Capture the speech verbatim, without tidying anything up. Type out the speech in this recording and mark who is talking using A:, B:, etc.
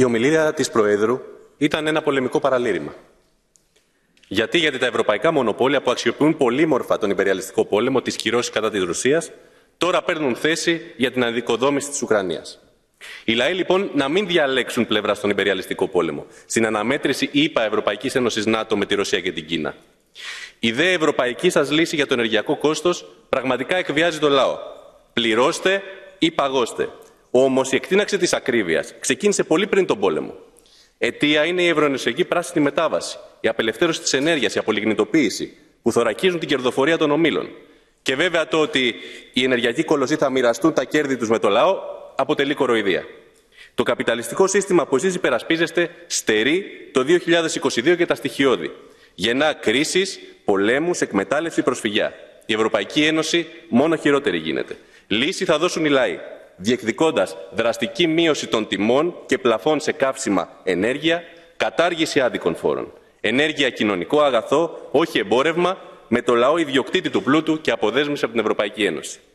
A: Η ομιλία της Προέδρου ήταν ένα πολεμικό παραλήρημα. Γιατί, γιατί τα ευρωπαϊκά μονοπόλια που αξιοποιούν πολύμορφα τον υπεριαλιστικό πόλεμο, τις κυρώσεις κατά της Ρωσίας, τώρα παίρνουν θέση για την ανοικοδόμηση της Ουκρανίας. Οι λαοί λοιπόν να μην διαλέξουν πλευρά στον υπεριαλιστικό πόλεμο, στην αναμέτρηση ΗΠΑ Ευρωπαϊκής Ένωσης ΝΑΤΟ με τη Ρωσία και την Κίνα. Η δε ευρωπαϊκή σας λύση για το ενεργειακό κόστος πραγματικά εκβιάζει το λαό. Πληρώστε ή παγώστε. Όμως η εκτείναξη της ακρίβειας ξεκίνησε πολύ πριν τον πόλεμο. Αιτία είναι η ευρωενωσιακή πράσινη μετάβαση, η απελευθέρωση της ενέργειας, η απολιγνητοποίηση, που θωρακίζουν την κερδοφορία των ομίλων. Και βέβαια το ότι οι ενεργειακοί κολοσσοί θα μοιραστούν τα κέρδη τους με το λαό αποτελεί κοροϊδία. Το καπιταλιστικό σύστημα που εσείς υπερασπίζεστε στερεί το δύο χιλιάδες είκοσι δύο και τα στοιχειώδη. Γεννά κρίσεις, πολέμους, εκμετάλλευση, προσφυγιά. Η Ευρωπαϊκή Ένωση μόνο χειρότερη γίνεται. Λύση θα δώσουν οι λαοί, διεκδικώντας δραστική μείωση των τιμών και πλαφών σε καύσιμα ενέργεια, κατάργηση άδικων φόρων. Ενέργεια κοινωνικό αγαθό, όχι εμπόρευμα, με το λαό ιδιοκτήτη του πλούτου και αποδέσμευση από την Ευρωπαϊκή Ένωση.